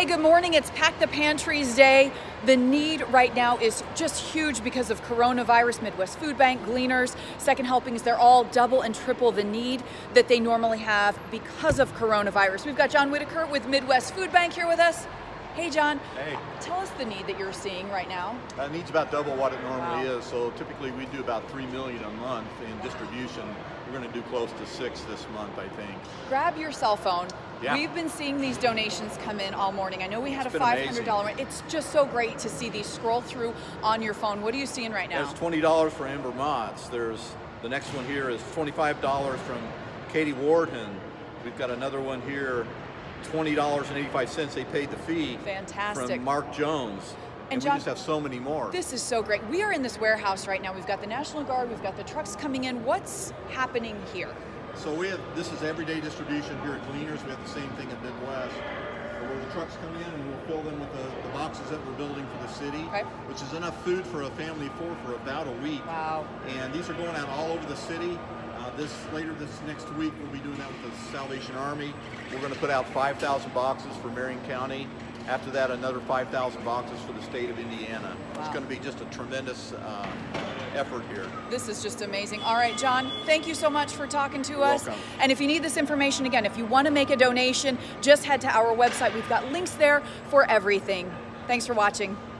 Hey, good morning. It's Pack the Pantries Day. The need right now is just huge because of coronavirus. Midwest Food Bank, Gleaners, Second Helpings, they're all double and triple the need that they normally have because of coronavirus. We've got John Whitaker with Midwest Food Bank here with us. Hey, John. Hey. Tell us the need that you're seeing right now. It needs about double what it normally is. So typically we do about 3 million a month in distribution. We're going to do close to 6 this month, I think. Grab your cell phone. Yeah. We've been seeing these donations come in all morning. I know we had It's a been $500 one. It's just so great to see these scroll through on your phone. What are you seeing right now? There's $20 for Amber Motts. There's the next one here is $25 from Katie Wardhen. We've got another one here, $20.85. They paid the fee. Fantastic. From Mark Jones. And John, we just have so many more. This is so great. We are in this warehouse right now. We've got the National Guard, we've got the trucks coming in. What's happening here? So this is everyday distribution here at Gleaners. We have the same thing at Midwest. Where the trucks come in and we'll fill them with the boxes that we're building for the city, okay, which is enough food for a family of 4 for about a week. Wow. And these are going out all over the city. Later this next week, we'll be doing that with the Salvation Army. We're going to put out 5,000 boxes for Marion County. After that, another 5,000 boxes for the state of Indiana. Wow. It's going to be just a tremendous effort here. This is just amazing. All right, John, thank you so much for talking to us. Welcome. And if you need this information, again, if you want to make a donation, just head to our website. We've got links there for everything. Thanks for watching.